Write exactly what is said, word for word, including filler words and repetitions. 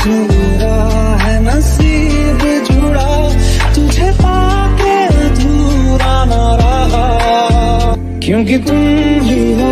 अधूरा है नसीब जुड़ा, तुझे पाके अधूरा ना रहा, क्योंकि तुम ही